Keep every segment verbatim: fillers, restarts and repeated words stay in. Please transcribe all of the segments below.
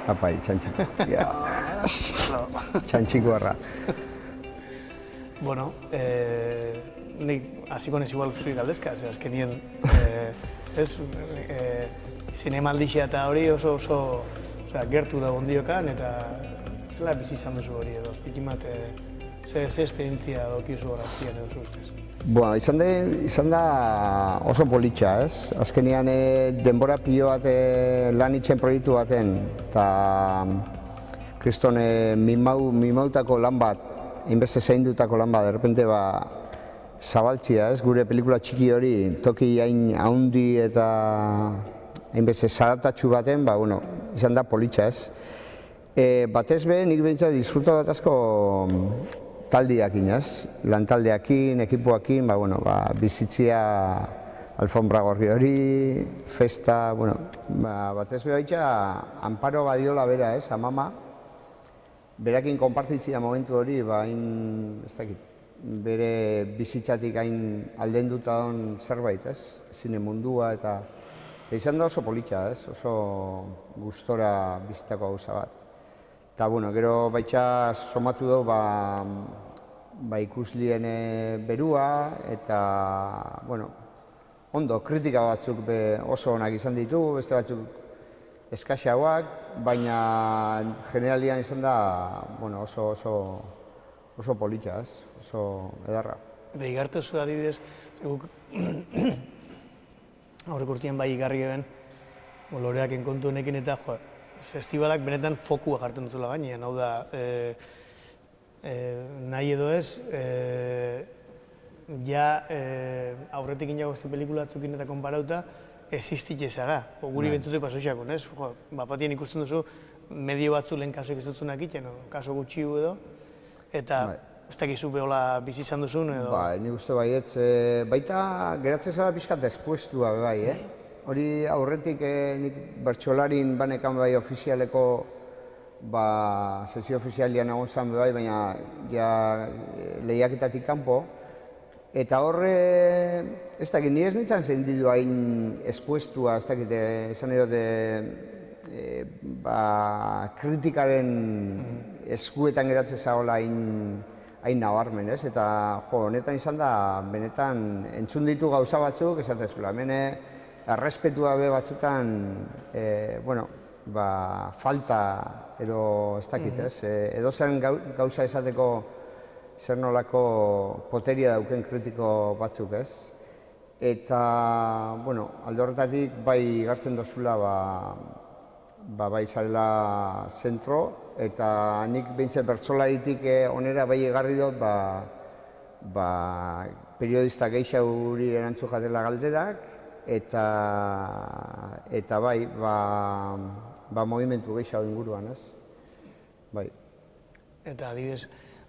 Apai, txantxiko. Txantxiko arra. Bueno, nik hasiko nez igual zuri galdezka, ze azkenien, ez, zinemaldixea eta hori oso oso gertu da ondiokan, eta zela bizi izan duzu hori edo, pikimat, ze esperientzia dokizu horazien edo zuztez? Bueno, izan da oso politxa, ez? Azkenean denbora pilo bat lan itxen proiektu baten, eta kriston mimautako lan bat, hainbeste zaindutako lan bat, derrepente ba, zabaltzia, ez? Gure pelikula txiki hori, toki hain haundi eta hainbeste zaratatxu baten, ba, bueno, izan da politxa, ez? Batez be, nik behintzat disfruta bat asko taldiakin, ez? Lan taldeakin, ekipoakin, ba, bueno, ba, bizitzia alfombra gorri hori, festa, bueno, ba, batez be baitxa, Amparo Badiola bera, ez? Amama, berakin konpartitzia momentu hori, ba, hain, ez dakit, bere bizitzatik hain aldenduta don zerbait, ez? Zine mundua eta izan da oso politxa, ez? Oso gustora bizitako gauza bat. Eta, bueno, gero baitxa somatu dugu, ba, ba ikuslien berua, eta, bueno, ondo, kritika batzuk be oso onak izan ditugu, beste batzuk eskaxauak, baina generalian izan da, bueno, oso, oso, oso politxa, ez? Oso edarra. Eta igartu zu adibidez, guk aurrek urtean bai igarri geben, loreak enkontu honekin eta, jo, festivalak benetan fokua jartzen duzula gainean, hau da, nahi edo ez, ja aurretik inago este pelikula atzukin eta konparauta, existit ezaga, guri bentzutu pasoixakon, ez? Bapatien ikusten duzu, medio batzu lehen kasuek ez dutzunak iten, kaso gutxiu edo, eta ez dakizu behola bizi izan duzun edo... Ba, nik uste baietz, baita geratzen zara pixkat despuestua bai, eh? Hori aurretik nik bertxolarin banekan bai ofizialeko sesio ofizialian egon zan bai, baina lehiaketatik kanpo. Eta horre, ez dakit, nire ez nintzen zein ditu hain espuestua, ez dakit, esan edo kritikaren eskuetan geratzen zagoela hain nabarmen, ez? Eta, jo, honetan izan da, benetan entzun ditu gauza batzuk, esatezula, hemen errespetua be batzutan, bueno, falta edo ez dakit, ez? Edo zen gauza esateko zer nolako poteria dauken kritiko batzuk, ez? Eta, bueno, alde horretatik bai gartzen dozula, bai zarela zentro, eta nik behintzen bertsolaritik onera bai egarri dut, periodista gehixauri erantzu jatela galderak, eta bai, ba movimentu gehixau inguruan, ez? Bai. Eta adibidez,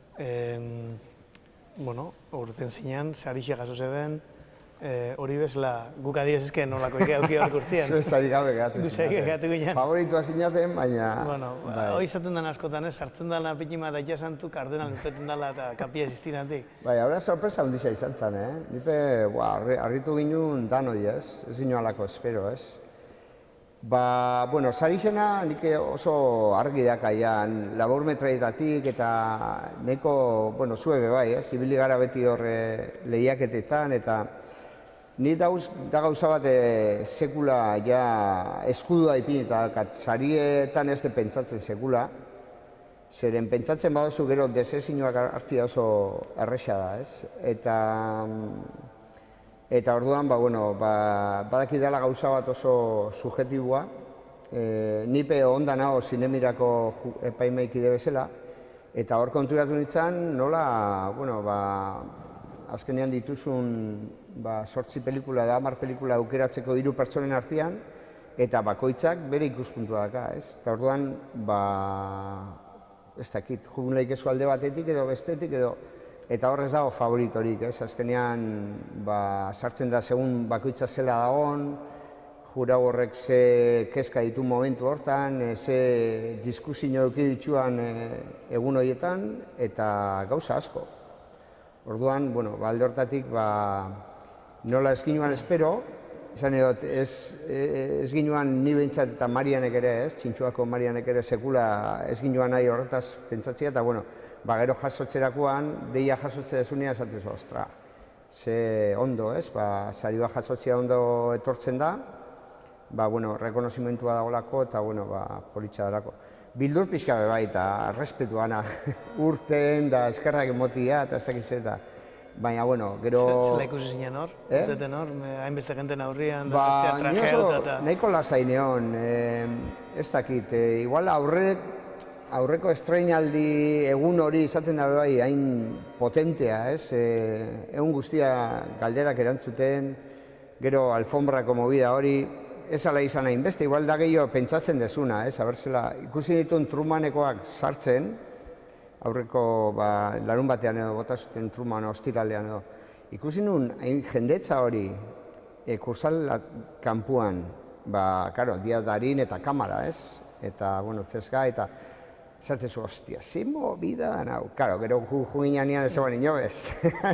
bueno, urten zinean, sarixe jaso zeben, hori bezala, guk adibidez ezken nolako ikeuki hor guztian. Zuen sari gabe gehatu zinaten. Favoritua zinaten, baina... Bueno, hori izaten den askotan ez, sartzen dela pikima da itxasantu, kardenal nuzeten dela eta kapia existinatik. Bai, haura sorpresa hundisa izan zen, eh? Nipe, harritu ginen danoi, ez? Ez ginen alako espero, ez? Ba, bueno, sarixena nik oso argi dakaian, laburmetraietatik eta neko, bueno, zuebe bai, ez? Ibili gara beti horre lehiaketetan eta ni da gauza bat sekula ja eskudua ipin eta sarietan ez de pentsatzen sekula, zeren pentsatzen baduzu gero desezinoak hartzia oso erresa da, ez? Eta Eta orduan, badaki dela gauza bat oso subjetiboa. Nipe ondan hau zinemirako epaimaikide bezala. Eta hor konturatu nintzen, nola, azkenean dituzun sortzi pelikula da, hamar pelikula aukeratzeko hiru pertsonen artean, eta bakoitzak bere ikuspuntua daka, ez? Eta orduan, ez dakit, jugunleik ezu alde batetik edo bestetik edo, eta horrez dago favoritorik, ez? Azkenean, sartzen da segun bakoitza zela dagoen, jura horrek ze kezka ditu momentu hortan, ze diskusio eduki dituan egun horietan, eta gauza asko. Orduan, alde hortatik, nola eskinuan espero, izan edot, ez, ez ginoan ni behintzat eta Marianek ere, ez, Txintxuako Marianek ere sekula ez ginoan nahi horretaz pentsatzea, eta bueno, ba, gero jasotzerakoan, deia jasotze desunia esatuz, ostra, ze ondo, ez, ba, sari bat jasotzea ondo etortzen da, ba, bueno, rekonozimentua dagolako, eta, bueno, ba, politxa darako. Bildur pixka be bai, eta respetuana, urten, da eskerrak emotia, eta ez dakiz eta, baina, bueno, gero... Zela ikusi zinen hor? Eh? Urteten hor, hainbeste jenten aurrian, da ba, bestea trajea eta... Ba, nahiko lasai neon, eh, ez dakit, eh, igual aurrek, aurreko estreinaldi egun hori izaten da bai, hain potentea, ez? Eh, egun guztia galderak erantzuten, gero alfombrako movida hori, ez ala izan hain beste, igual da gehiago pentsatzen dezuna, ez? Abertzela, ikusi dituen Trumanekoak sartzen, aurreko ba, larun batean edo, bota zuten Truman ostiralean edo. Ikusi nun, hain jendetza hori, e, kursal kanpuan, ba, karo, dia darin eta kamara, ez? Eta, bueno, zezga, eta esatezu, ostia, ze movida da nau. Karo, gero juginan nian ez egon inobez.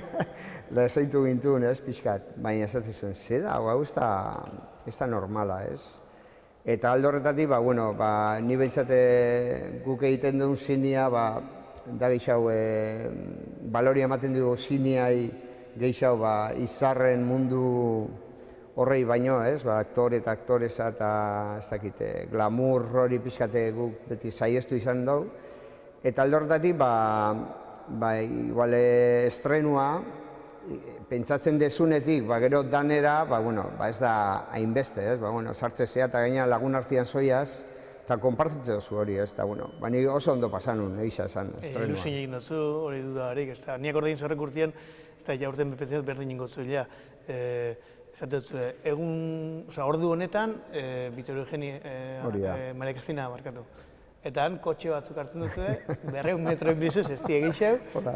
Lezaitu gintun, ez, pixkat. Baina esatezu, ze da, hau ez da, ez da normala, ez? Eta aldo horretatik, ba, bueno, ba, ni behintzate guk egiten duen zinia, ba, da gehiago, e, baloria ematen dugu ziniai gehiago, ba, izarren mundu horrei baino, ez, ba, aktore eta aktoreza eta ez dakite, glamour hori pixkate guk beti saiestu izan dugu. Eta aldo horretatik, ba, ba, igual estrenua, pentsatzen dezunetik, ba, gero danera, ba, bueno, ba, ez da hainbeste, ez, ba, bueno, sartzezea eta gaina lagun artean zoiaz, eta konpartitzen duzu hori, ez, eta, bueno, ba, ni oso ondo pasanun, egisa esan, estrenua. Ilusin egin duzu, hori dudarik, ez da, niak ordein zorrek urtien, ez da, ja urtean bepetzen dut berdin ingo zuela. Esate dut, egun, oza, ordu honetan, Vitorio Eugeni, Maria Cristina markatu. Eta han, kotxe batzuk hartzen dut, berreun metroen bizuz, ez di egixeu,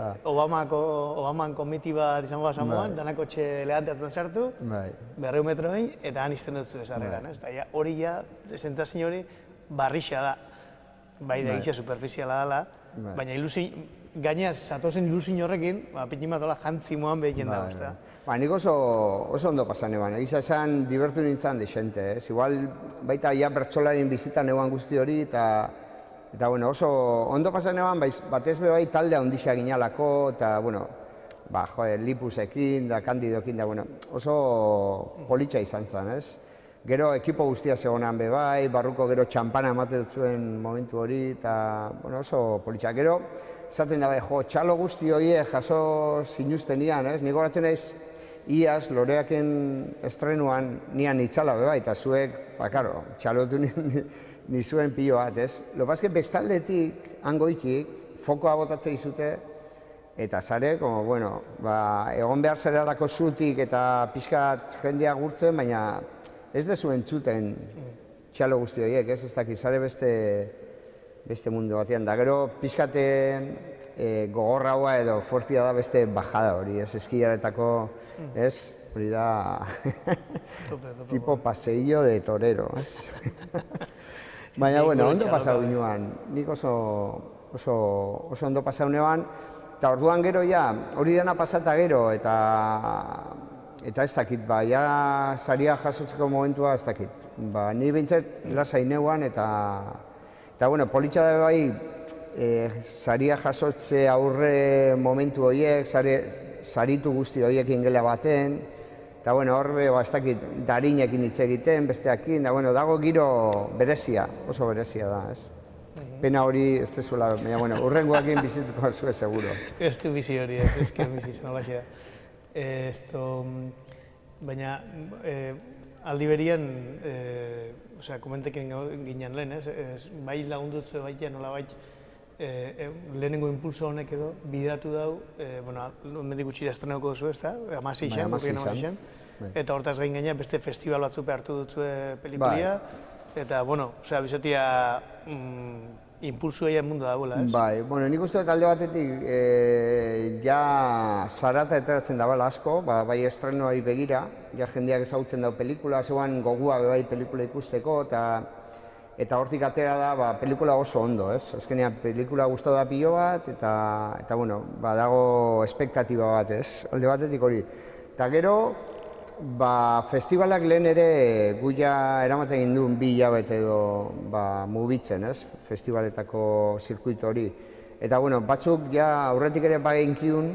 Obaman komiti bat izango bat zamoan, dana kotxe elegante hartzen sartu, berreun metroen, eta han izten dut ez darreran. Hori ja, sentazio hori, barrixa da, bai da egixa superficiala dela, baina ilusin, gainaz, zatozen ilusin horrekin, pitin bat hola jantzi moan behiten da, ez da. Ba, nik oso ondo pasan eban, egiza esan divertu nintzen desente, ez? Igual, baita ja bertsolarien bizitan eban guzti hori, eta Eta, bueno, oso ondo pasan eban, batez be bai taldea ondixea ginalako, eta, bueno, ba, joe, Lipusekin, da, Kandidokin, da, bueno, oso politxa izan zen, ez? Gero, ekipo guztia zegoenan be bai, barruko gero txampana ematen zuen momentu hori, eta, bueno, oso politxa. Gero, esaten da, bai, jo, txalo guzti horiek jaso zinuzten nian, ez? Nik horatzen naiz, iaz, Loreaken estrenuan nian itzala be bai, eta zuek, ba, karo, txalotu ni zuen pilo bat, ez? Lo paske bestaldetik, hangoikik, fokoa botatzea izute, eta zare, como, bueno, ba, egon behar zerelako zutik eta pixkat jendea gurtzen, baina ez dezu entzuten txalo guzti horiek, ez? Ez dakit, zare beste, beste mundu batean. Da, gero, pixkate e, gogorraua edo fortia da beste bajada hori, ez? Eskilaretako, ez? Hori da, tipo paseillo de torero, ez? Baina, bueno, ondo pasau ginoan, nik oso, oso, oso ondo pasau neban, eta orduan gero ja, hori dena pasata gero, eta eta ez dakit, ba, ja saria jasotzeko momentua ez dakit. Ba, ni behintzat lasai neuan, eta, eta bueno, politxa da bai, e, saria jasotze aurre momentu horiek, sari, saritu guzti horiek ingela baten, eta, bueno, horbe, ba, ez dakit, darinekin hitz egiten, besteakin, da, bueno, dago giro berezia, oso berezia da, ez? Pena hori, ez tezuela, baina, bueno, urrengoakin bizituko zuen, seguro. Ez du bizi hori, ez, ez que bizi zen holaxe da. Esto, baina, aldi berien, osea, komentekin ginen lehen, ez? Bai lagundutzu baita, nola baita, lehenengo impulso honek edo, bideratu dau, bueno, mendik gutxira estrenauko duzu, ez da? Amasi izan, gorrien amasi izan. Eta hortaz gain gaina beste festival batzupe hartu dutzu pelikulia. Eta, bueno, osea, bizatia impulso egin mundu dagoela, ez? Bai, bueno, nik uste dut alde batetik ja zarata eteratzen dabala asko, bai estrenoari begira, ja jendeak ezagutzen dau pelikula, zeuan gogua bai pelikula ikusteko, eta Eta hortik atera da, pelikula oso ondo, ez? Azkenean, pelikula gustatu da pilo bat, eta, bueno, dago espektatiba bat, ez? Alde batetik hori. Eta gero, Ba, festivalak lehen ere guia eramaten ginduen bi hilabete edo ba, mugitzen, ez? Festivaletako zirkuito hori. Eta, bueno, batzuk ja aurretik ere bageinkiun,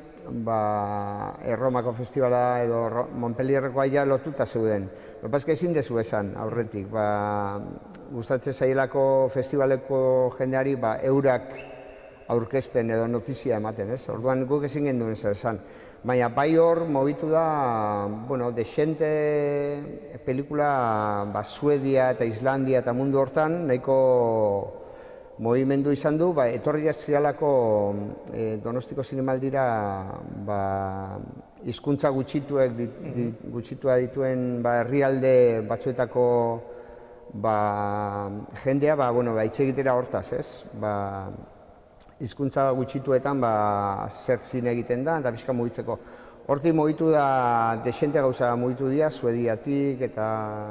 ba, Erromako festivala edo Montpellierrekoa ja lotuta zeuden. Lopazka ezin dezu esan aurretik, ba, gustatzen zailako festivaleko jendeari ba, eurak aurkezten edo notizia ematen, ez? Orduan guk ezin genduen zer esan. Baina bai hor mobitu da, bueno, desente pelikula ba, Suedia eta Islandia eta mundu hortan nahiko movimendu izan du, ba, etorri zialako e, Donostiko Zinemaldira ba, hizkuntza gutxituek dit, dit, gutxitua dituen ba, herrialde batzuetako ba, jendea ba, bueno, ba, hitz egitera hortaz, ez? Ba, hizkuntza gutxituetan ba, zer zine egiten da, eta pixka mugitzeko. Hortik mugitu da, desente gauza mugitu dira, Suediatik eta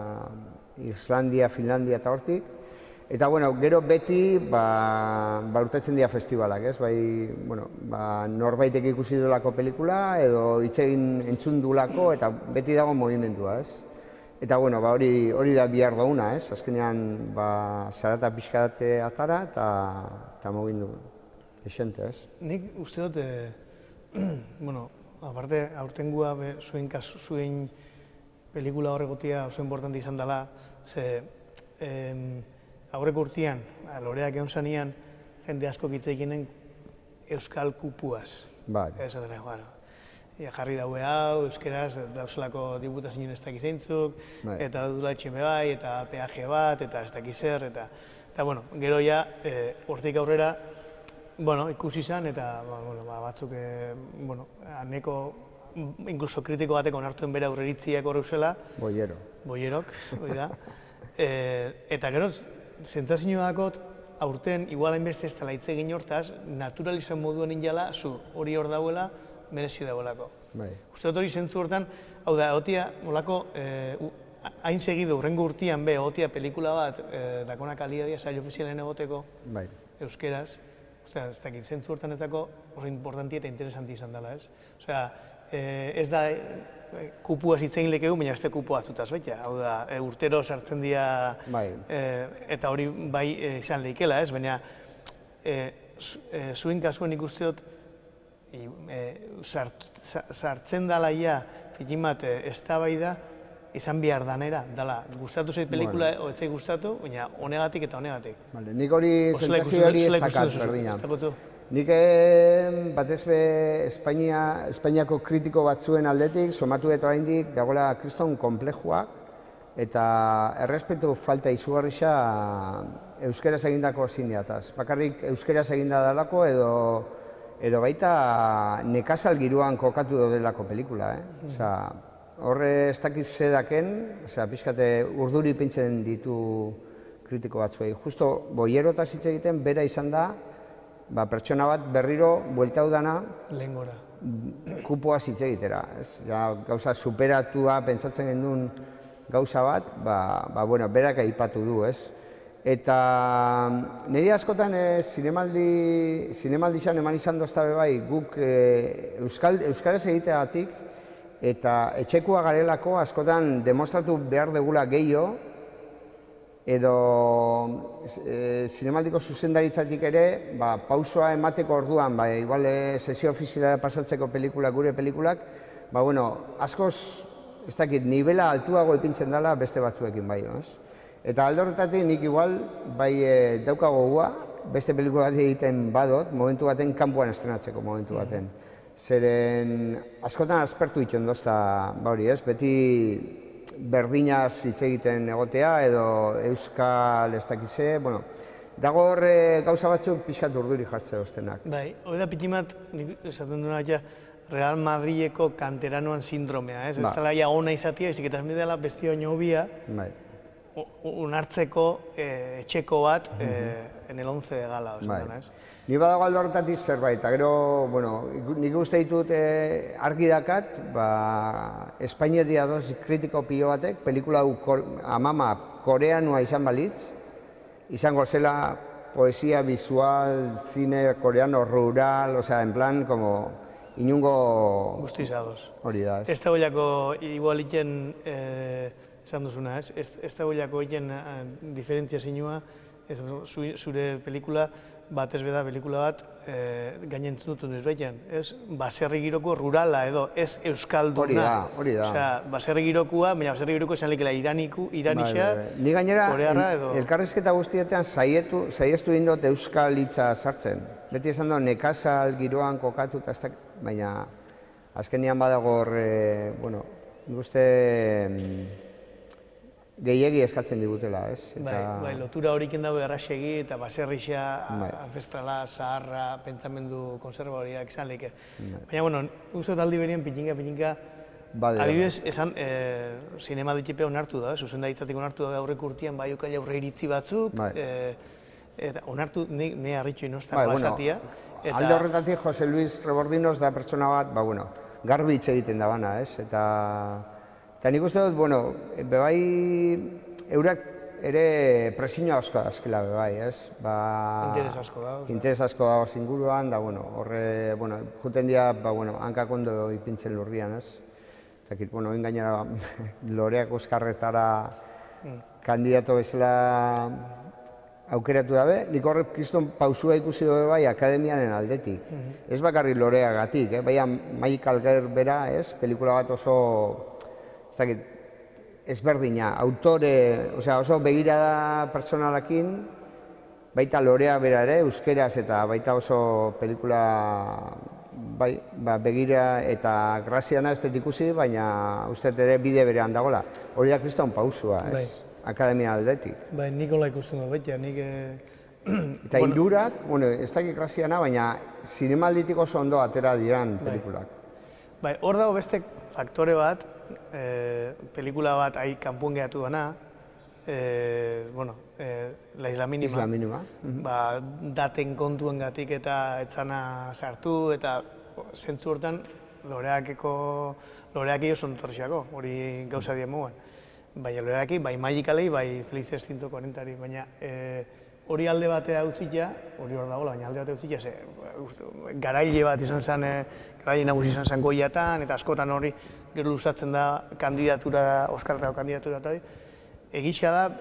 Islandia, Finlandia eta hortik. Eta, bueno, gero beti ba, ba urtetzen dira festivalak, ez? Bai, bueno, ba, norbaitek ikusi duelako pelikula edo hitz egin entzun duelako eta beti dago movimendua, ez? Eta, bueno, ba, hori, hori da bihar dauna, ez? Azkenean, ba, zarata pixkate atara eta, eta mugindu. Esente, ez? Nik uste dut, eh, bueno, aparte, aurtengua zuen, zuen pelikula horregotia oso importante izan dela, ze eh, aurreko urtean, loreak egon zanean, jende asko kitzeikinen euskal kupuaz. Bai. Ez da dena, bueno, jarri daue hau, euskeraz, dauzolako diputazioen ez dakiz eintzuk, eta dudula etxeme bai, eta peaje bat, eta ez dakiz zer, eta, eta, bueno, gero ja, eh, hortik aurrera, bueno, ikusi izan, eta ba, bueno, ba, batzuk, e, bueno, aneko, inkluso kritiko batek onartuen bere aurreritziak horreuzela. Boiero. Boierok, hori da. E, eta gero, zentzazio dakot, aurten, igual hainbeste ez dela hitz egin hortaz, naturalizuen moduan injala, zu hori hor dauela, merezio dauelako. Bai. Uste dut hori zentzu hortan, hau da, otia, molako, e, hain segidu, urrengo urtean be, otia pelikula bat, e, dakona kalidadia, sail ofizialen egoteko, bai. Euskeraz, osea, ez dakit, zentzu hortan ezako oso importanti eta interesanti izan dela, ez? Osea, ez da kupua zitzen lekegu, baina beste kupua zutaz, baita. Hau da, urtero sartzen dira, eta hori bai izan leikela, ez? Baina, zuen kasuen ikuste dut, sartzen dela ia, fikin bat, ez da bai da, izan behar danera, dala, gustatu zeit pelikula, o etzai gustatu, baina honegatik eta honegatik. Nik hori zentzazio hori ez dakat, berdina. Nik batez be Espainiako kritiko batzuen aldetik, somatu eta oraindik dagoela kriston konplexuak, eta errespetu falta izugarrisa euskeraz egindako zineataz. Bakarrik euskeraz eginda dalako edo edo baita nekazal giroan kokatu delako pelikula, eh? Osea, horre ez dakiz zedaken, osea, pixkate urduri pintzen ditu kritiko batzuei. Justo boierotaz hitz egiten bera izan da, ba, pertsona bat berriro buelta udana lehengora kupoaz hitz egitera. Ja, gauza superatua pentsatzen genduen gauza bat, ba, ba, bueno, berak aipatu du, ez? Eta niri askotan zinemaldi zinemaldizan eman izan doztabe bai, guk euskaraz egiteagatik, eta etxekua garelako askotan demostratu behar degula gehiago, edo zinemaldiko zuzendaritzatik ere, pausoa emateko orduan, igual sesio ofiziala pasatzeko pelikula, gure pelikulak, ba, bueno, askoz, ez dakit, nivela altuago ipintzen dela beste batzuekin bai, ez? Eta alde horretatik nik igual, bai daukago gua, beste pelikula bat egiten badot, momentu baten kanpoan estrenatzeko momentu baten. Zeren askotan aspertu itxon dozta, ba hori ez, beti berdinaz hitz egiten egotea edo euskal ez dakize, bueno, dago horre gauza batzuk pixkat urduri jartze doztenak. Bai, hori da pikimat, esaten duena ja, Real Madrileko kanteranoan sindromea, ez? Ez dela ja ona izatea, izik eta dela bestio nobia, unartzeko etxeko bat en el once de gala, osetan, ez? Ni badago aldo horretatik zerbait, eta gero, bueno, nik uste ditut argi dakat, Espainia doz kritiko pilo batek, pelikula amama koreanua izan balitz, izango zela poesia visual, cine koreano rural, osea, en plan, como inungo... Guztiz ados. Hori da, ez? Ez da goiako, igual iten, esan duzuna, ez? Ez da goiako iten diferentzia zinua, zure pelikula, bat ez beda pelikula bat, gainentzun dut duz baitean, ez? Baserri giroko rurala edo, ez euskalduna. Hori da, hori da. Osea, baserri girokoa, baina baserri giroko esan lekela iraniku, iranisa, Ni gainera, korearra edo... elkarrizketa guztietan saiestu indot euskal hitza sartzen. Beti esan dut, nekazal giroan kokatu, baina azkenian badago hor, bueno, guzti gehiegi eskatzen digutela, ez? Bai, lotura horiken dago erraxegi eta baserrixa, ancestrala, zaharra, pentsamendu konservadoriak izan lehike. Baina, bueno, uste taldi berien pitinka, pitinka, adibidez, esan, zinema ditipe onartu da, zuzen da hitzatik onartu da aurrek urtean, bai okaila aurre iritzi batzuk, eta onartu, ne harritxu inostan basatia. Alde horretatik, Jose Luis Rebordinoz da pertsona bat, ba, bueno, garbi hitz egiten da bana, ez? Eta... Eta nik uste dut, bueno, bebai, eurak ere presioa asko dazkela bebai, ez? Interes asko da. Interes asko da zinguruan, da, bueno, horre, bueno, juten dira, ba, bueno, hankak ondo ipintzen lurrian, ez? Zakit, bueno, oin gainera, loreak oskarretara kandidato bezala aukeratu dabe, nik horrek kriston pausua ikusi dugu bai akademianen aldetik. Ez bakarri loreagatik, eh? Baina Mike Alger bera, ez? Pelikula bat oso... ezberdina, autore, oso begirada pertsonalakin, baita lorea bera ere, euskeraz eta baita oso pelikula begira eta graziana ez dut ikusi, baina uste ere bide berean dagoela. Hori da kriston pausua, ez? Akademia aldetik. Bai, Nikola ikusten dut, baita, nik... Eta hirurak, bueno, ez dakit graziana, baina zinemalditik oso ondo atera diran pelikulak. Bai, hor dago beste faktore bat, pelikula bat ahi kanpuen gehatu dana, bueno, La Isla Minima. Isla Minima. Daten kontuen gatik eta etzana sartu, eta zentzu hortan loreakeko, loreaki oso notorxiako, hori gauza dien moguan. Bai loreaki, bai Magikalei, bai Felices ciento cuarentari, baina hori alde batea utzitea, hori hor dagoela, baina alde batea utzitea, ze garaile bat izan zen, garaile nagusi izan zen goiatan, eta askotan hori gero luzatzen da kandidatura, Oskarretako kandidatura eta egitxa da,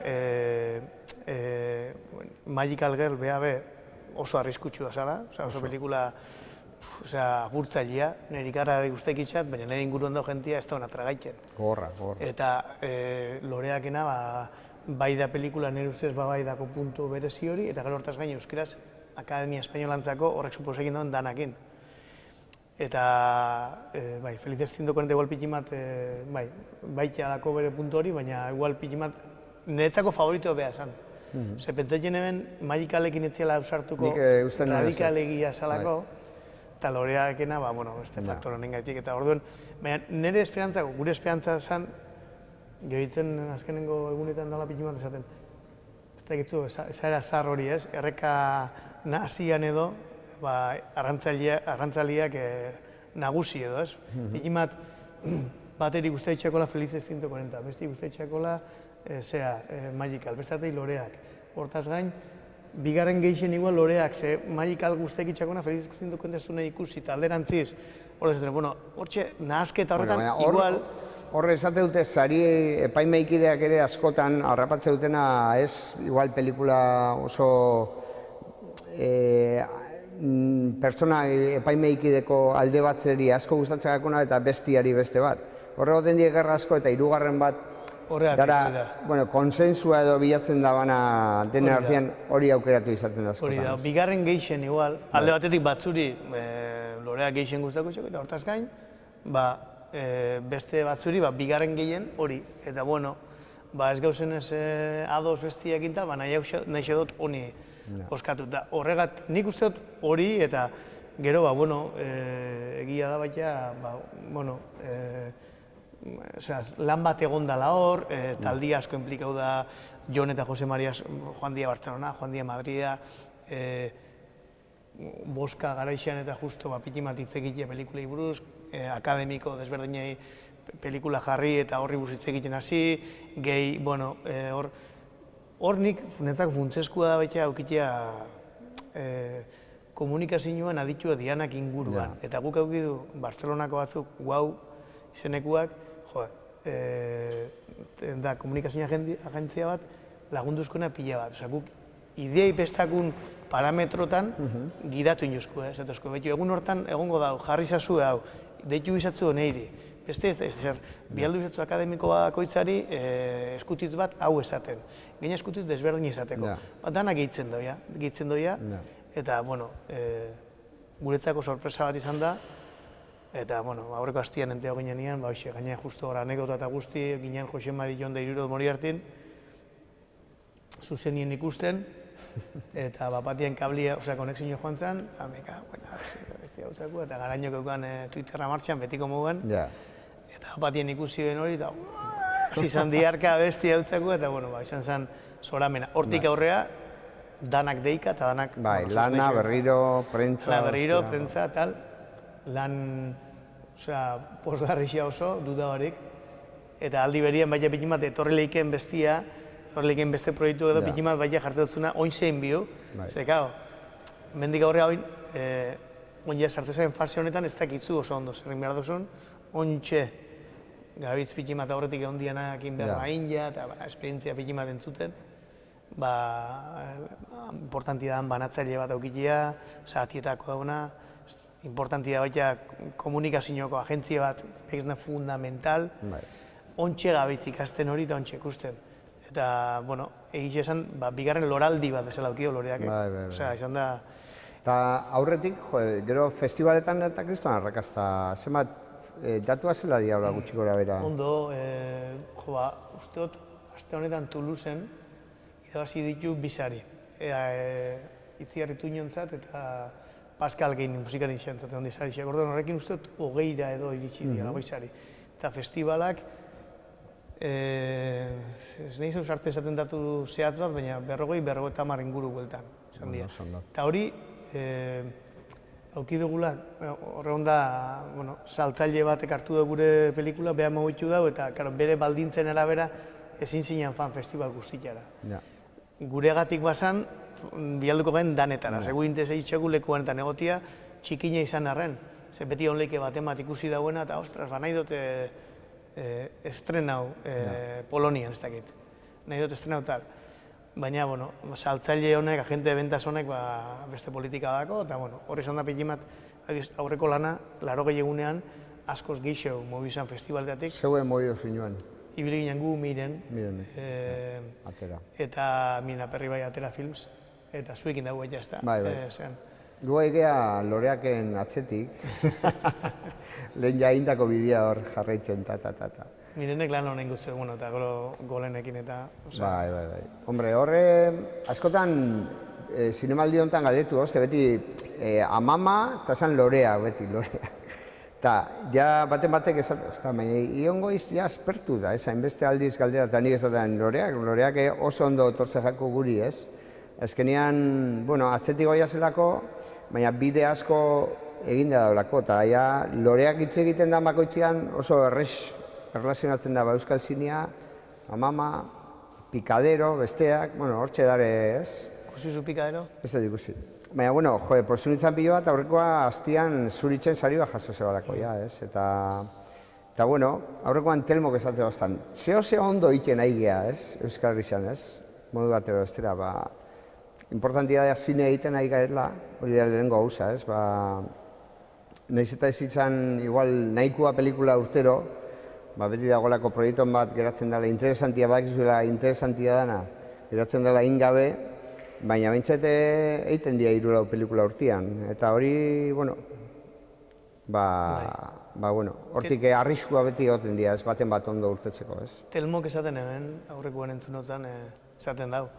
Magical Girl beha be oso arriskutsua zala, oso pelikula apurtzailea, nire ikarra guztek itxat, baina nire inguruan dago jentia ez da hona tragaitzen. Gorra, gorra. Eta loreakena, bai da pelikula nire ustez bai dako puntu berezi hori, eta gero hortaz gain euskeraz Akademia Espainolantzako horrek suposekin dauen danakin. Eta, bai, Felices ciento cuarenta igual pitimat, bai, baitea dako bere puntu hori, baina igual pitimat niretzako favorito beha esan. Ze pentsatzen hemen Magicalekin etziela ausartuko radikalegia salako, eta loreakena, ba, bueno, este faktor honen gaitik, eta orduen, baina nire esperantzako, gure esperantza esan, gehitzen azkenengo egunetan dala pitimat esaten, ez da egitzu, esaera zar hori ez, erreka nazian edo, arrantzaliak nagusi edo ez. Pitimat bateri guztia itxakola Felices ciento cuarenta, besti guztia itxakola zea, Magical, bestatik loreak. Hortaz gain, bigarren gehixen igual loreak, ze Magical guztiak itxakona Felices ciento cuarenta ez du nahi ikusi, eta alderantziz, horrez ez, bueno, hortxe nahazketa horretan igual... Horre esate dute, sari epaimeikideak ere askotan harrapatze dutena ez, igual pelikula oso pertsona epaimeikideko alde batzeri asko gustatzakakona eta bestiari beste bat. Horre goten die gerra asko eta hirugarren bat dara, bueno, konsensua edo bilatzen da bana denen artean hori aukeratu izaten da askotan. Hori da, bigarren geixen igual, alde batetik batzuri loreak geixen guztako txeko eta hortaz gain, beste batzuri, bigarren gehien hori, eta bueno, ez gauzen ez ados bestiak inta, nahi dut honi oskatuta. Horregat, nik uste dut hori, eta gero, bueno, egia da baita, bueno, lan bat egon dala hor, taldi asko implikau da Jon eta Jose Maria, Juan Dia Barcelona, Juan Dia Madrida, boska garaixean eta justo pitimat hitzegitea pelikulei buruz, akademiko desberdinei pelikula jarri eta horri buruz hitzegiten hasi, gehi, bueno, hor, hor nik netzako funtsezkoa da baita aukitea komunikazioan aditua dianak inguruan. Eta guk hau du Bartzelonako batzuk, guau, izenekuak, jo, da komunikazio agentzia bat lagunduzkoena pila bat. Osa, guk ideei bestakun parametrotan gidatu inozko, ez etozko. Betu, egun hortan egongo dau, jarri zazu hau, deitu izatzu neiri. Beste ez, ez, bialdu izatzu akademiko bakoitzari eskutitz bat hau esaten. Gaina eskutitz desberdin esateko. Danak gehitzen doia, gehitzen doia. Eta, bueno, guretzako sorpresa bat izan da. Eta, bueno, aurreko hastian enteo ginen nian, ba, hoxe, gaina justo hor anekdota eta guzti, ginen Jose Mari Jonde Iruro Moriartin, zuzenien ikusten, eta bapatien kablia, osea, konexio joan zen, eta meka, bueno, beste hau zaku, eta garaino keukan Twitterra martxan, betiko mogen, eta bapatien ikusi ben hori, eta hasi izan diarka besti hau zaku, eta, bueno, ba, izan zen zoramena. Hortik aurrea, danak deika, eta danak... Bai, lana, berriro, prentza... Lana, berriro, prentza, tal, lan, osea, posgarrixia oso, duda barik, eta aldi berien baina pikin bat etorri lehiken bestia, etorri lehiken beste proiektu edo pikin bat baina jartzen dutzuna, oin zein bihu, ze, kao, mendik aurrea oin, oin ja sartzen fase honetan ez dakitzu oso ondo, zerrin behar duzun, oin txe, gabitz pikin bat aurretik egon dianak inberra inja, eta esperientzia pikin bat entzuten, ba, importantia da banatzaile bat aukitia, saatietako dauna, importantia baita komunikazioako agentzia bat, pekizna fundamental, ontxe gabitz ikasten hori eta ontxe ikusten. Eta, bueno, egiz esan, bigarren loraldi bat bezala aukio loreak. Osea, izan da... Eta aurretik, gero festivaletan eta kriston arrakazta, zenbat, datua zela diabla gutxi gora bera? Ondo, jo ba, usteot, aste honetan Toulouseen, irabazi ditu bizari. Itziarritu inontzat eta Pascal gehin musikari izantzat egon dizari. Gordon horrekin usteot, hogeira edo iritsi dira, goizari. Eta festivalak, ez nahi zeu sarte esaten datu zehatz bat, baina berrogei, berrogei eta mar inguru gueltan. Eta hori, auki dugula, horre honda, saltzaile batek hartu da gure pelikula, beha mogitu dago, eta bere baldintzen arabera ezin zinean fan festival guztiara. Guregatik basan, bialduko gen danetara, segu intese itxegu lekuan eta negotia txikina izan arren. Ze beti onleike bat emat ikusi dauena, eta ostras, ba nahi dute estrenau Polonian, ez dakit. Nahi dute estrenau tal. Baina, bueno, saltzaile honek, agente de ventas honek, beste politika dako, eta, bueno, horri zanda pikimat, aurreko lana, laro gehiagunean, askoz geixo mobizan festivaldeatik. Zeuen mobi oso inoen. Ibili ginen gu miren. Miren, atera. Eta mina perri bai atera films. Eta zuekin dago eta ez da. Bai, bai. Gu egea loreaken atzetik. Lehen jaindako bidea hor jarraitzen, ta, ta, ta, ta. Mirenek lan honen gutze, bueno, eta golenekin eta... Bai, bai, bai. Hombre, horre, askotan, zinemaldi honetan galdetu, hozte, beti, amama eta zan lorea, beti, lorea. Eta, ja, baten batek ez da, baina, iongoiz, ja, aspertu da, ez, hainbeste aldiz galdera, eta nik ez da loreak, loreak oso ondo tortze jako guri, ez. Azkenean, bueno, atzetik goia zelako, baina bide asko eginda daulako, eta ja, loreak hitz egiten da bakoitzean oso errex erlazionatzen da euskal zinea, amama, pikadero, besteak, bueno, hortxe dare, ez? Ikusi zu pikadero? Ez da ikusi. Baina, bueno, joe, porzunitzen pilo bat, aurrekoa hastian zuritzen sari bat jaso zebalako, ja, ez? Eta, eta, bueno, aurrekoan telmok esate bastan. Zeo ze ondo iten aigea, ez? Euskal Herrian, ez? Modu batero bestera, ba... Importantia da zine egiten ari garela, hori da lehenengo gauza, ez? Ba... Nahiz eta ez izan, igual, nahikoa pelikula urtero, ba, beti dagolako proiekton bat geratzen dela interesantia, bak izuela interesantia dana, geratzen dela ingabe, baina bintzete egiten dira hiru lau pelikula urtean. Eta hori, bueno, ba, ba, bueno, hortik arriskua beti egoten dira, ez baten bat ondo urtetzeko, ez? Telmok esaten hemen, aurrekoan entzunotan, esaten dau.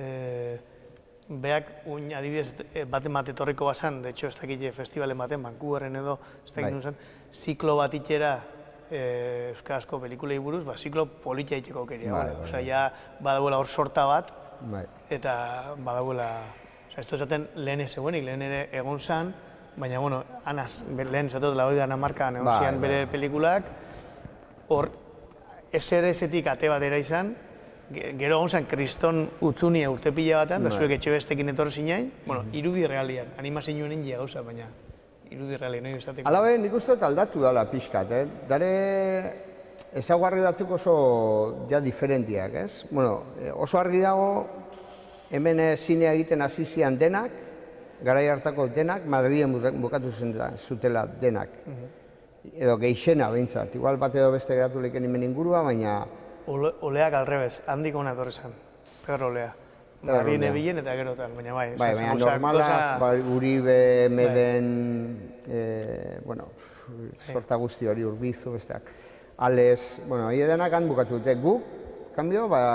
Beak, adibidez, baten bat etorriko basan, de hecho, ez dakit festivalen baten, Vancouverren edo, ez dakit nuen zen, ziklo bat itxera euskarazko pelikulei buruz, ba, ziklo politia itxeko aukeria. Osea, ja, badagoela hor sorta bat, eta badagoela, osea, ez esaten lehen ez egoenik, lehen ere egon zan, baina, bueno, anaz, lehen esatot lagoik gana markaan egon zian bere pelikulak, hor, S R S-etik ate batera izan, Gero gonsan kriston utzunia urte pila batan, da zuek etxe bestekin etorri zinain, bueno, irudi realian, animazioen india gauza, baina irudi realian, nahi izateko. Hala ben, nik uste dut aldatu dala pixkat, eh? Dare ezaugarri batzuk oso ja diferentiak, ez? Bueno, oso argi dago, hemen zinea egiten hasi zian denak, garai hartako denak, Madriden bukatu zutela denak. Edo geixena behintzat, igual bat edo beste geratu leken hemen ingurua, baina... Oleak alrebez, handik hona etorri zen, Pedro Olea. Madriden ebilen eta gero tal, baina bai. Bai, baina normalaz, Uribe, Meden, bueno, sorta guzti hori Urbizu, besteak. Ales, bueno, hile denak han bukatu dute guk, kanbio, ba,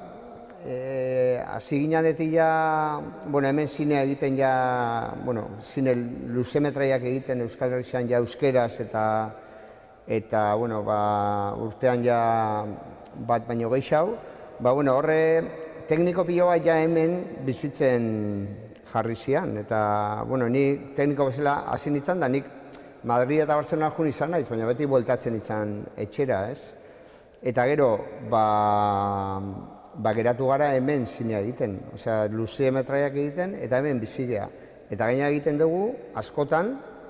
hasi ginenetik ja, bueno, hemen zinea egiten ja, bueno, zine luzemetraiak egiten Euskal Herrian ja euskeraz eta, eta, bueno, ba, urtean ja bat baino gehiago, ba, bueno, horre tekniko pilo bat ja hemen bizitzen jarri zian, eta, bueno, ni tekniko bezala hasi nintzen da, nik Madrid eta Barcelona jun izan naiz, baina beti bueltatzen izan etxera, ez? Eta gero, ba, ba geratu gara hemen zinea egiten, osea, luzemetraiak egiten, eta hemen bizigea. Eta gaina egiten dugu, askotan,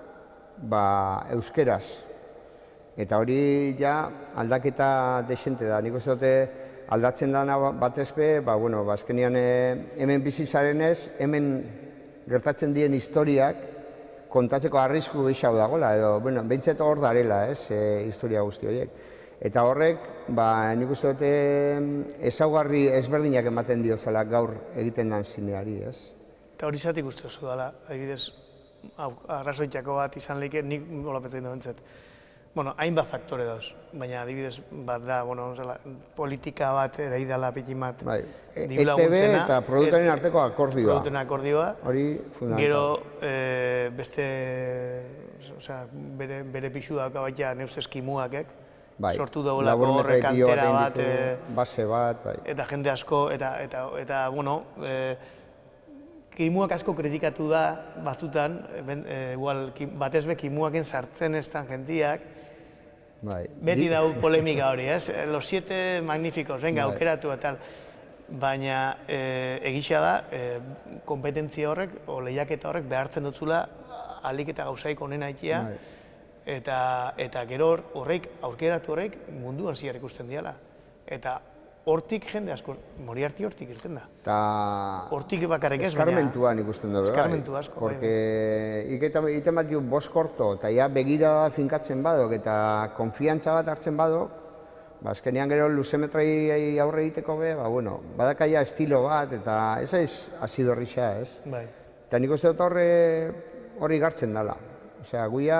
ba, euskeraz. Eta hori ja aldaketa desente da. Nik uste dute aldatzen dana batez be, ba, bueno, ba, azkenean hemen bizi zarenez, hemen gertatzen dien historiak, kontatzeko arrisku gehiago dagoela, edo, bueno, behintzat hor darela, ez, historia guzti horiek. Eta horrek, ba, nik uste dute ezaugarri ezberdinak ematen diozala gaur egiten den zineari, ez? Eta hori zatik uste oso dela, egidez, arrazoitako bat izan lehike, nik golapetzen da bentzat. Bueno, hainbat faktore dauz, baina adibidez bat da, bueno, politika bat ere idala pikin bat diru laguntzena. E T B eta produktaren arteko akordioa. Produktaren akordioa. Hori fundamental. Gero, beste, osea, bere pixu dauka baita neustez kimuakek, sortu daulako horre kantera bat. Base bat, bai. Eta jende asko, eta, bueno, kimuak asko kritikatu da batzutan, batez be kimuaken sartzen ez dan jendiak, beti dau polemika hori, ez? Los siete magníficos, venga, aukeratu eta tal. Baina egisa da, kompetentzia horrek, o lehiaketa horrek behartzen dutzula alik eta gauzaik onena ikia, eta gero horrek, aukeratu horrek munduan ziar ikusten diala. Eta hortik jende asko, Moriarty hortik irten da. Hortik bakarrik ez, baina... Eskarmentuan ikusten da, bai. Eskarmentu asko, bai. Porque iten bat diu bost korto, eta ja begira finkatzen badok, eta konfiantza bat hartzen badok, azkenean gero luzemetrai aurre egiteko be, ba, bueno, badakaia estilo bat, eta ez aiz hasi berrixa, ez? Bai. Eta nik uste dut horri gartzen dela. Osea, guia,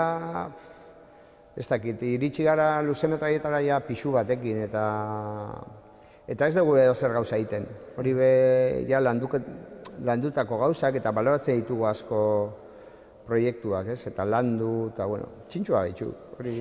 ez dakit, iritsi gara luzemetraietara ja pixu batekin, eta... Eta ez dugu edo zer gauza egiten. Hori be, ja, landutako gauzak eta baloratzen ditugu asko proiektuak, ez? Eta landu, eta, bueno, txintxua gaitu. Hori...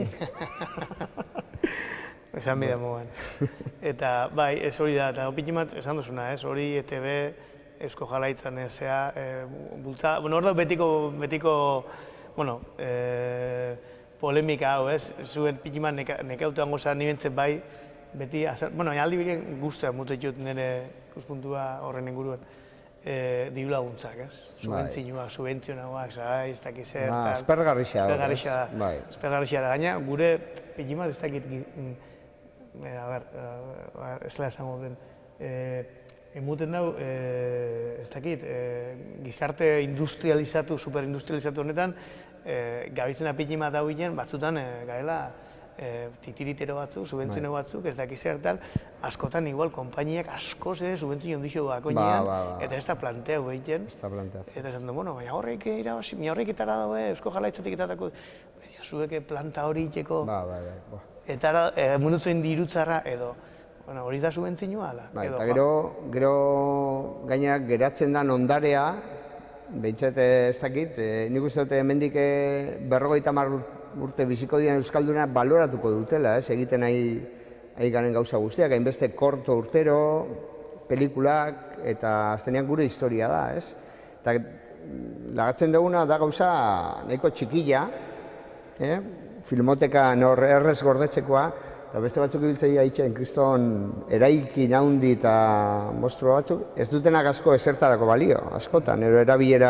Esan bide moan. Eta, bai, ez hori da, eta opikin bat esan duzuna, ez? Hori E T B, Eusko Jalaitzan, ezea, bultza... Bueno, hor da betiko, betiko, bueno, polemika hau, ez? Zuen pikin bat nekautuan goza nibentzen bai, beti, bueno, aldi birien guztua mute jut nire ikuspuntua horren inguruan, diru laguntzak, ez? Subentzioak, subentzionagoak, zara, ez dakiz zer, Aspergarrixea da. Aspergarrixea da, gaina, gure pikimat ez dakit, a ber, ez la esango den, emuten dau, ez dakit, gizarte industrializatu, superindustrializatu honetan, gabitzen apikimat hau ginen, batzutan, garela, titiritero batzuk, subentzio batzuk, ez dakiz zer tal, askotan igual, konpainiak asko ze subentzio ondixo bakoinean, eta ez da planteau egiten. Ez da planteatzen. Eta esan du, bueno, baina horreik irabazi, mi horreik etara daue, Eusko Jalaitzatik etatako, baina zueke planta hori itxeko, eta mundutzen dirutzarra edo, bueno, hori da subentzioa, ala. Eta gero gainak geratzen den ondarea, behintzat ez dakit, nik uste dute hemendik berrogeita hamar urte biziko dian Euskalduna baloratuko dutela, ez, egiten nahi garen gauza guztiak, hainbeste korto urtero, pelikulak, eta aztenean gure historia da, ez. Eta lagatzen duguna da gauza nahiko txikilla, filmoteka errez gordetzekoa, eta beste batzuk ibiltzei haitzen kriston eraikin handi eta mostro batzuk, ez dutenak asko ezertarako balio, askotan, ero erabilera,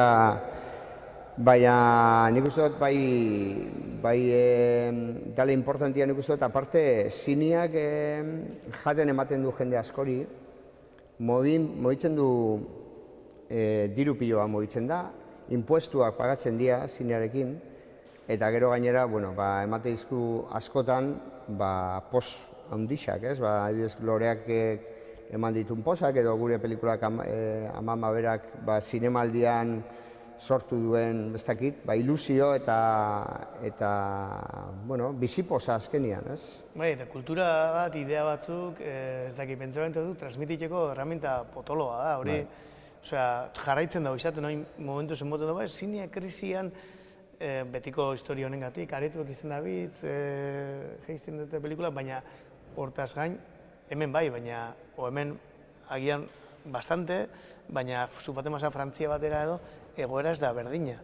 baina nik uste dut bai, bai dale importantia nik uste dut, aparte zineak jaten ematen du jende askori, mobitzen du diru piloa mobitzen da, impuestuak pagatzen dira zinearekin, eta gero gainera, bueno, ba, emate izku askotan, ba, pos handixak, ez? Ba, adibidez, loreak eman ditun posak, edo gure pelikulak Amama berak, ba, zinemaldian sortu duen, bestakit, ba, ilusio eta, eta, bueno, biziposa azkenian, ez? Bai, eta kultura bat, idea batzuk, ez dakit, pentsamentu dut, transmititzeko herramienta potoloa da, hori, osea, jarraitzen dago izaten, hori momentu zen boten dago, zinea krisian, betiko historia honengatik, aretuak izten da bitz, geizten dute pelikula, baina hortaz gain, hemen bai, baina, o hemen agian bastante, baina zu Fatemasa Frantzia batera edo, egoera ez da berdina.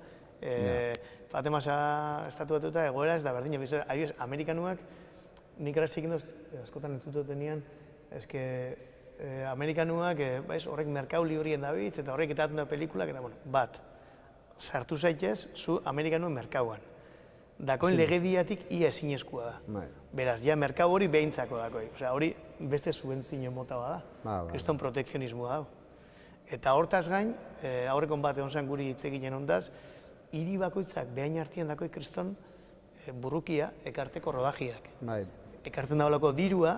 Fatemasa estatu batuta egoera ez da berdina. Adibidez, Amerikanuak, nik ara zikin duz, askotan entzutu tenean, eske, Amerikanuak, horrek merkau librien da bitz, eta horrek etatzen da pelikulak, eta, bueno, bat, sartu zaitez, zu Amerikanuen merkauan. Dakoen legediatik ia ezinezkoa da. Beraz, ja merkau hori behintzako dakoi. Osea, hori beste subentzio mota bada. Kriston protekzionismoa dago. Eta hortaz gain, aurrekon bat egon zen guri hitz egiten ondaz, hiri bakoitzak behain artean dakoi kriston burrukia ekarteko rodajiak. Ekartzen dagoelako dirua,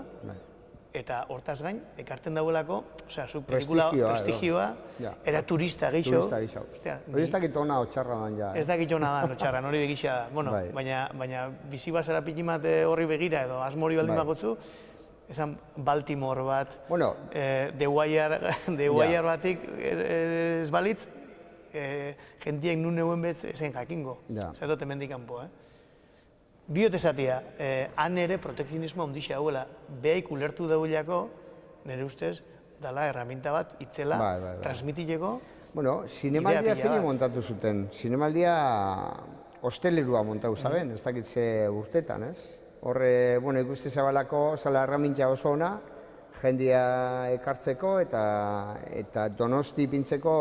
eta hortaz gain, ekartzen dagoelako, osea, zu pelikula prestigioa, eta turista gehiago. Hori ez dakit ona otxarra dan ja. Ez dakit ona dan otxarra, hori begitza da. Bueno, baina bizi bazara pikimat horri begira edo asmori baldin bakotzu, esan Baltimore bat, The Wire batik ez balitz, jentiek nun egun bez zen jakingo. Zertot hemendik kanpo, eh? Biot esatia, han ere protekzionismo ondixea hauela, behaik ulertu dauleako, nire ustez, dala erraminta bat, itzela, transmititeko. Bueno, zinemaldia zein montatu zuten. Zinemaldia hostelerua montatu zaben, ez dakitze urtetan, ez? Horre, bueno, ikuste zabalako, zala erramintza oso ona, jendia ekartzeko eta Donosti pintzeko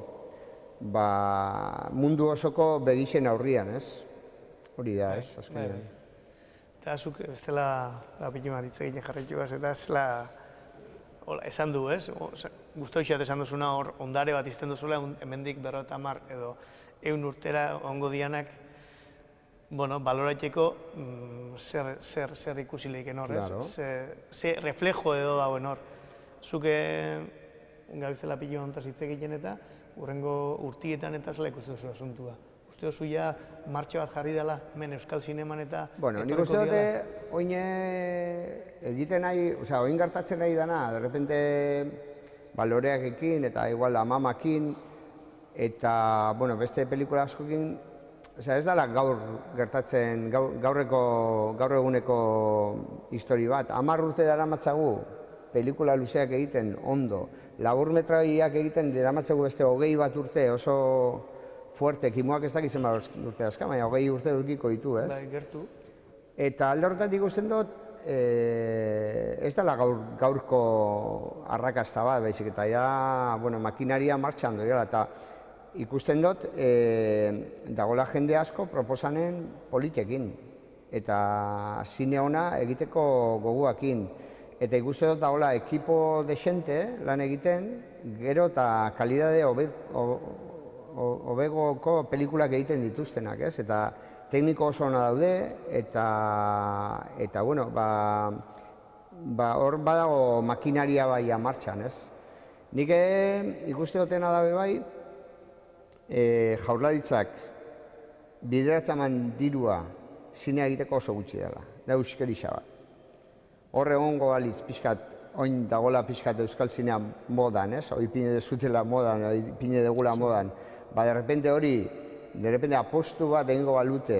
mundu osoko begixen aurrian, ez? Hori da, ez, azkenean. Eta azuk, ez dela apikin maritza egiten jarraitu gaz, eta ez dela, esan du, ez? Guztu eixat esan duzuna hor, ondare bat izten duzula, hemendik berrota mar edo eun urtera ongo dianak, bueno, baloratzeko zer ikusi lehiken hor, ez? Ze reflejo edo dauen hor. Zuke, gabizela apikin ontaz hitz egiten eta, urrengo urtietan eta zela ikusten duzu asuntua. Uste duzu ja martxe bat jarri dela, hemen Euskal Zineman eta... Bueno, nik uste dute, oine egiten nahi, oza, oin gertatzen nahi dana, derrepente baloreak ekin eta igual Amamakin, eta, bueno, beste pelikula askokin, oza, ez dala gaur gertatzen, gaurreko, gaur eguneko histori bat. Hamar urte dara matzagu, pelikula luzeak egiten ondo, labur metrabiak egiten dara matzagu beste hogei bat urte oso... fuerte, kimoak ez dakizen bat urte azka, baina hogei urte urkiko ditu, ez? Bai, gertu. Eta alde horretatik ikusten dut, ez dela gaurko arrakasta bat, baizik, eta ja, bueno, makinaria martxan dira, eta ikusten dut, dagoela jende asko proposanen politekin, eta zine ona egiteko goguakin. Eta ikusten dut dagoela ekipo desente lan egiten, gero eta kalidade hobegoko pelikulak egiten dituztenak, ez? Eta tekniko oso ona daude, eta, bueno, ba, hor badago makinaria bai martxan, ez? Nik ikuste dutena dabe bai, jaurlaritzak bideratzen dirua zinea egiteko oso gutxi dela, da euskerixa bat. Horre egongo balitz pixkat, oin dagoela pixkat euskal zinea modan, ez? Hoi pine dezutela modan, hoi pine degula modan. Ba, derrepente hori, derrepente apostu bat egingo balute,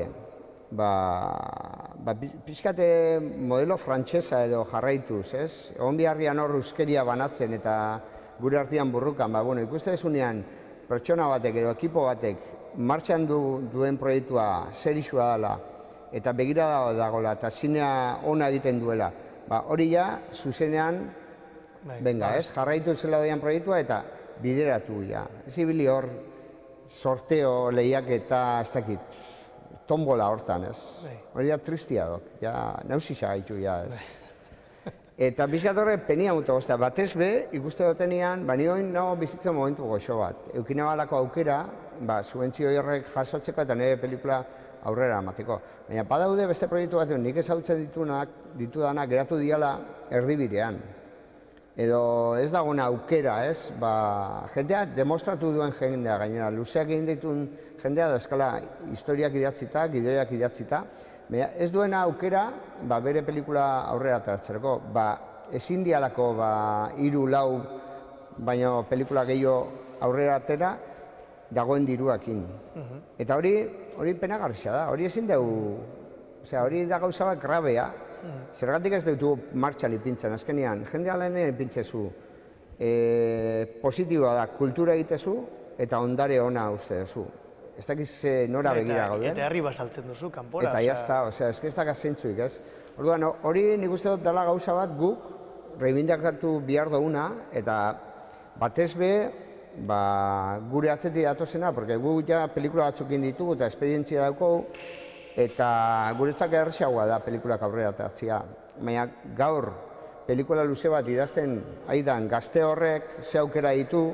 ba, pixkate modelo frantsesa edo jarraituz, ez? Egon biharrian hor euskeria banatzen eta gure artean burrukan, ba, bueno, ikuste desunean pertsona batek edo ekipo batek martxan duen proiektua zer isua dela eta begira dagoela eta zinea ona egiten duela, ba, hori ja, zuzenean, benga, ez, jarraitu zela doian proiektua eta bideratu, ja. Ez ibili hor, sorteo, lehiak eta, ez dakit, tombola hortan, ez. Hori ja tristia dok, ja, nausisa gaitu, ja, ez. Eta bizkat horre penia mutu gozta, batez be, ikuste dutenian, ba, nioin nago bizitzen momentu goxo bat. Eukine balako aukera, ba, subentzio horrek jasotzeko eta nire pelikula aurrera amateko. Baina, badaude beste proiektu bat, nik ezautzen ditunak, ditudanak geratu diala erdibidean. Edo ez dagona aukera, ez? Ba, jendea demostratu duen jendea gainera. Luzeak egin dituen jendea da eskala historiak idatzita, gidoiak idatzita. Baina ez duena aukera, ba, bere pelikula aurrera ateratzerako. Ba, ezin dialako, ba, hiru, lau, baina pelikula gehiago aurrera atera, dagoen diruakin. Eta hori, hori penagarria da, hori ezin dugu, osea, hori da gauza bat grabea. Zergatik ez dutu martxan ipintzen, azkenean, jendea lehenen ipintzezu. Positiboa da, kultura egitezu eta ondare ona uste duzu. Ez dakiz nora begira gauden. Eta herri basaltzen duzu, kanpora. Eta jazta, osea, ez ez dakaz zeintzuik, ez? Orduan, hori nik uste dut dela gauza bat guk reibindakatu bihar duguna, eta batez be, gure atzetik datozena, porque gu ja pelikula batzukin ditugu eta esperientzia dauko, eta guretzak errexagoa da pelikulak aurrera atatzea. Baina gaur pelikula luze bat idazten aidan gazte horrek ze aukera ditu,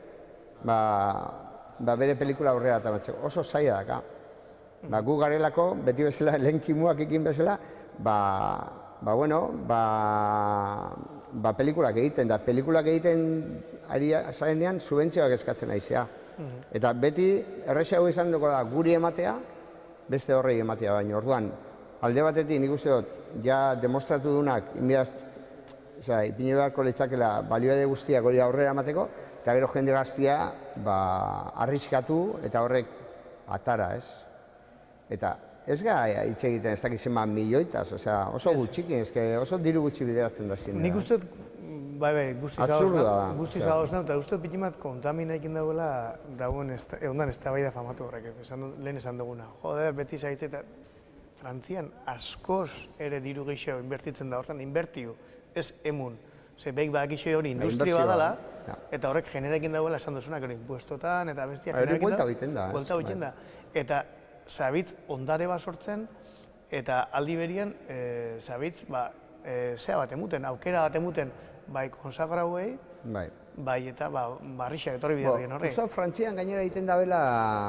ba bere pelikula aurrera atatzeko. Oso zaila daka. Ba gu garelako, beti bezala, lehen kimuak ekin bezala, ba bueno, ba pelikulak egiten da. Pelikulak egiten ari zarenean subentzioak eskatzen aizea. Eta beti errexago izan dugu da guri ematea, beste horrei ematea baino. Orduan, alde batetik nik uste dut, ja demostratu dunak, inbiaz, osea, ipini beharko litzakela balioade guztiak hori aurrera emateko, eta gero jende gaztia, ba, arriskatu eta horrek atara, ez? Eta ez gara hitz egiten ez dakizen ba milioitaz, osea, oso gutxikin, oso diru gutxi bideratzen da zin. Nik uste dut, bai, bai, guzti zagoz eta uste dut pitimat kontaminaikin dagoela dagoen egondan ez da bai da famatu horrek, lehen esan duguna. Joder, beti zaitze eta Frantzian askoz ere diru gehiago inbertitzen da hortan, inbertiu, ez emun. Ze behik badakixo hori industria badala, eta horrek generekin dagoela esan duzunak hori impuestotan, eta bestiak generekin da. Hori buelta egiten da. Eta zabitz ondare bat sortzen, eta aldi berian zabitz, zea bat emuten, aukera bat emuten, bai konsagrauei, bai eta barrixak etorri bidean horrek. Usta Frantzian gainera egiten dabela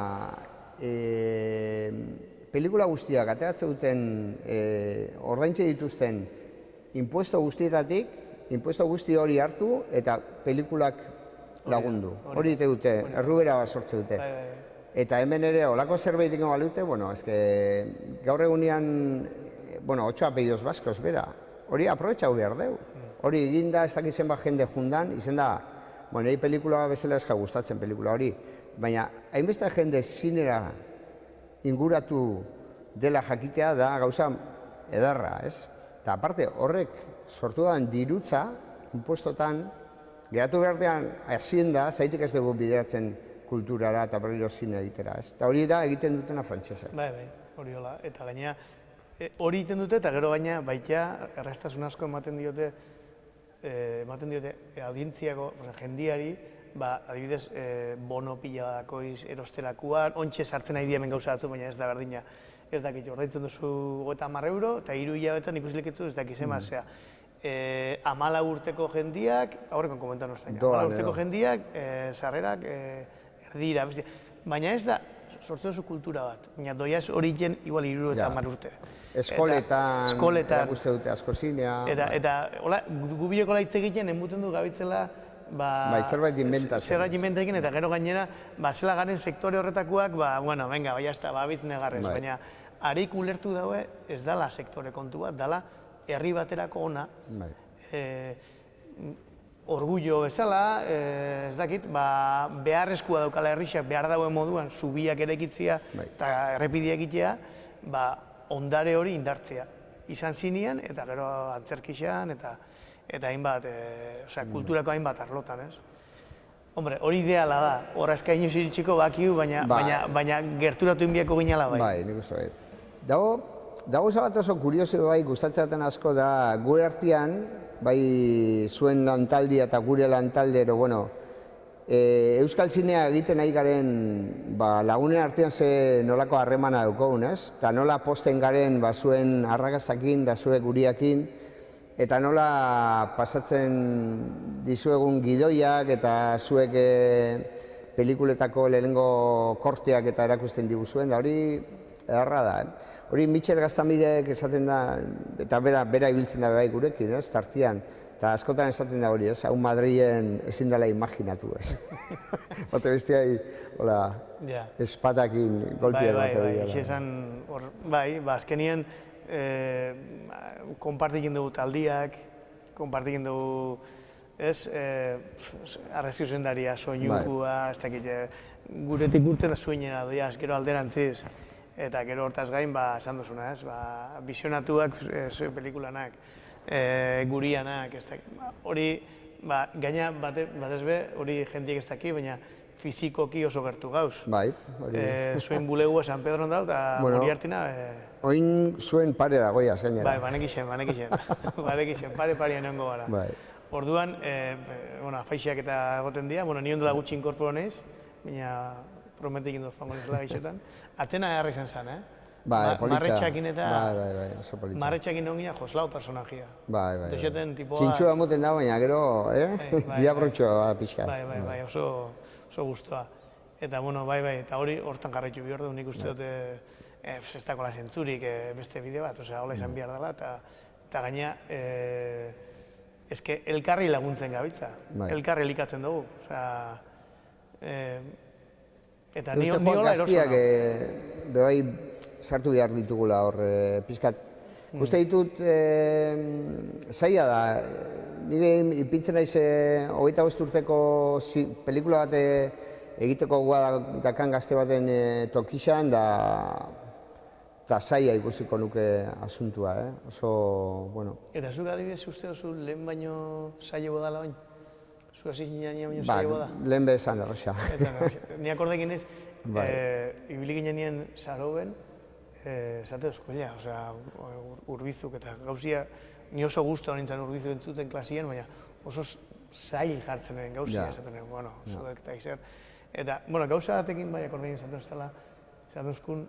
pelikula guztiak ateratzen duten, ordaintze dituzten impuesto guztietatik, impuesto guzti hori hartu eta pelikulak lagundu. Hori dute dute, errubera bat sortze dute. Eta hemen ere, olako zerbait ingo balute, bueno, ez que gaur egunean, bueno, ocho apellidos baskos, bera, hori aprobetxau behar deu. Hori eginda, ez dakizen bat jende jundan, izen da, bueno, eri pelikula bezala eska gustatzen pelikula hori, baina hainbeste jende zinera inguratu dela jakitea da gauza edarra, ez? Eta aparte, horrek sortu dan dirutza, impuestotan, geratu behartean hazienda, zaitik ez dugu bideratzen kulturara eta berriro zine egitera, ez? Eta hori da egiten dutena frantsesa. Bai, bai, hori hola. Eta gaina, hori egiten dute, eta gero gaina, baita, erraztasun asko ematen diote, ematen diote, audientziako, jendiari, ba, adibidez, bono pila dakoiz erostelakuan, ontxe sartzen nahi diamen gauza batzu, baina ez da berdina. Ez dakit, ordaintzen duzu goeta hamar euro, eta hiru hilabetan ikusiliketzu ez dakizen mazea. Amala urteko jendiak, aurrekon komentan oztaina, amala urteko jendiak, sarrerak, erdira, baina ez da, sortzen duzu kultura bat, baina doiaz hori jen, igual hiru eta hamar urte. Eskoletan, erakuste dute asko zinea. Eta, hola, gubioko laitze egiten, enbuten du gabitzela, Bai, zerbait inventatzen. Zerbait inventatzen, eta gero gainera, zela garen sektore horretakoak, ba, bueno, venga, bai, jazta, ba, abitz negarrez, baina harik ulertu daue ez dala sektore kontu bat, dala herri baterako ona, orgullo bezala, ez dakit, beharrezkoa daukala herrixak, behar dauen moduan, zubiak erekitzea eta errepidia egitea, ondare hori indartzea. Izan zinean, eta gero antzerkixan, eta eta hainbat, kulturako hainbat arlotan, ez? Hombre, hori ideala da, horra eskaino ziritsiko bakiu, baina gerturatu inbiako ginala bai. Bai, nik uste baiz. Dago, dago bat oso kurioso bai, gustatzaten asko da, gure artean, bai zuen lantaldia eta gure lantaldero, bueno, e, Euskal Zinea egiten nahi garen ba, lagunen artean ze nolako harremana daukogun, ez? Eta nola posten garen ba, zuen arrakastakin, da zuek guriakin, eta nola pasatzen dizuegun gidoiak eta zuek e, pelikuletako lehenengo korteak eta erakusten diguzuen, da hori edarra da, eh? Hori Mitxel Gaztamidek esaten da, eta bera, bera ibiltzen da bai gurekin, ez, tartian. Eta askotan esaten da hori, ez, hau Madrilen ezin dela imaginatu, ez. Bate bestiai, hola, espatakin golpia bat edo. Bai, bai, esan, bai, ba, azkenien, konpartikin dugu taldiak, konpartikin dugu, ez, arrezki zuzendaria, soinukua, ez dakit, guretik urten da zuenena doia, gero alderantziz. Eta gero hortaz gain, ba, esan duzuna, ez, ba, visionatuak zuen pelikulanak, gurianak, ez dakit. Hori, ba, gaina batez be, hori jentiek ez dakit, baina fizikoki oso gertu gauz. Bai, hori. Zuen bulegua San Pedron dau, eta guri hartina... Oin zuen pare dagoiaz, gainera. Bai, banekixen, banekixen. Banekixen, pare-pare nengo gara. Bai. Orduan, afaixiak eta egoten dira, bueno, ni ondo da gutxi inkorporo nahiz, baina prometik indo famonesla gaixotan. Atzena egarra izan zen, eh? Bai, politxa. Marretxakin eta... Bai, bai, bai, oso politxa. Marretxakin ongia Joslau personajia. Bai, bai, bai. Txintxua moten da, baina gero, eh? Diabrotxoa da pixka. Bai, bai, bai, oso guztua. Eta, bueno, bai, bai, eta hori hortan jarraitu bihar du, nik uste dute ez dako la zentzurik beste bide bat, osea, hola izan bihar dela, eta gaina, eske elkarri laguntzen gabitza, elkarri elikatzen dugu, osea, eta ni hola eroso nago. Bebai sartu behar ditugula hor pixkat. Uste ditut, zaila da, nire ipintzen naiz hogeita bost urteko pelikula bat egiteko goa dakan gazte baten tokixan, eta zaila ikusiko nuke asuntua, oso, bueno. Eta zuk adibidez uste oso lehen baino zaila dala baino? Zu hasi ginen baino zaila da? Lehen bezan erresa. Ni akordekin ez, ibili ginen Saroben, esate oskoia, osea, Urbizuk eta gauzia, ni oso guztua nintzen Urbizuk entzuten klasien, baina oso zail jartzen den gauzia, esaten den, bueno, zuek eta izer. Eta, bueno, gauza batekin bai akordekin esaten duztela, esaten duzkun,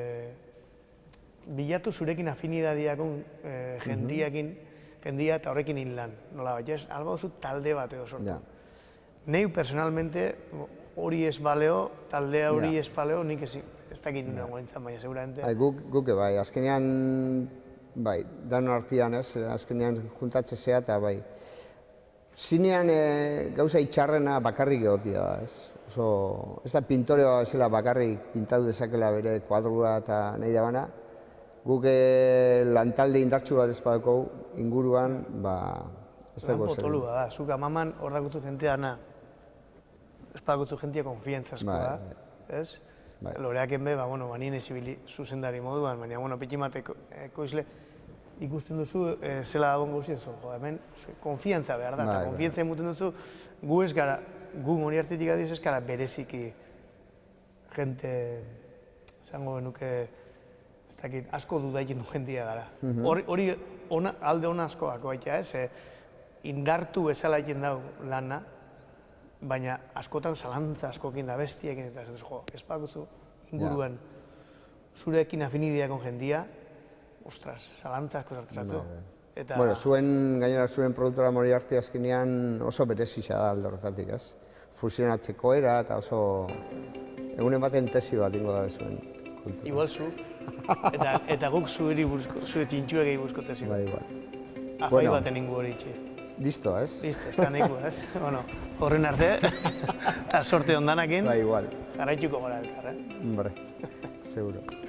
bilatu zurekin afinidadiakun jendiakin, jendia eta horrekin inlan, nola bat, ez, alba duzu talde bat edo sortu. Neu, personalmente, hori ez baleo, taldea hori ez baleo, nik ez dakit nago nintzen, baina, seguramente... Guke bai, azkenean, bai, danon artian ez, azkenean juntatze zea eta bai. Zinean gauza itxarrena bakarrik egotia da, ez. Oso, ez da pintoreoa zela bakarrik pintatu dezakela bere kuadrua eta nahi da bana. Guk lantalde indartsu bat ez badako inguruan, ba, ez dago zer. Lan potolua da, zuk amaman hor dakutu jentea na, ez badakutu jentea konfientzazkoa da, ez? Loreaken be, ba, bueno, banien ezibili zuzendari moduan, baina, bueno, pikimateko ekoizle ikusten duzu zela dagoen gauzien zo, jo, hemen konfiantza behar da, eta konfiantza emuten duzu, gu ez gara, gu mori hartitik adiz ez gara bereziki jente, zango benuke, ez dakit, asko dudaikin du jentia gara. Hori alde hona asko dako baita, ez? Indartu bezala egin dau lana, baina askotan zalantza askokin da bestiekin, eta ez jo, ez bakutzu inguruan zurekin afinidiakon jendia, ostras, zalantza asko zartratzu. Bueno, zuen, gainera zuen produktora Moriarty azkenean oso berezisa da alde horretatik, ez? Fusionatzeko era eta oso egunen baten tesi bat ingo da zuen. Igual zu, eta guk zueri buruzko, zure txintxuegei buruzko tesi bat. Bai, igual. Afai baten ingu hori itxi. Listo, ez? Listo, ez da neku, ez? Bueno, horren arte, eta sorte ondanakin. Bai, igual. Jarraituko gara elkar, eh? Hombre, seguro.